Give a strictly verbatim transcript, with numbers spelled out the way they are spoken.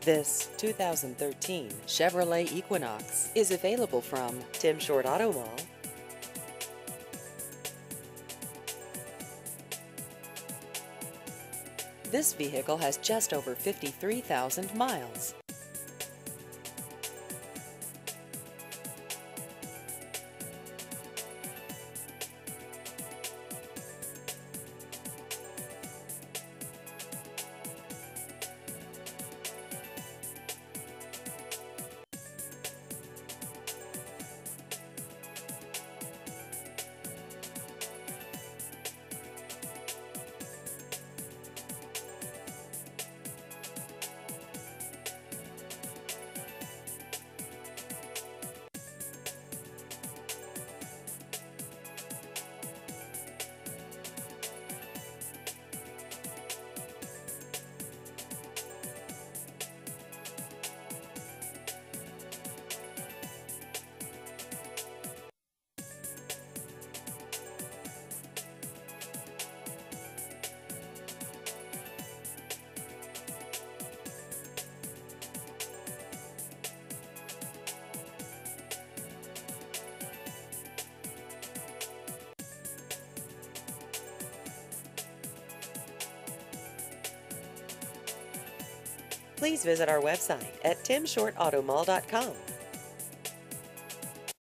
This two thousand thirteen Chevrolet Equinox is available from Tim Short Auto Mall. This vehicle has just over fifty-three thousand miles. Please visit our website at tim short auto mall dot com.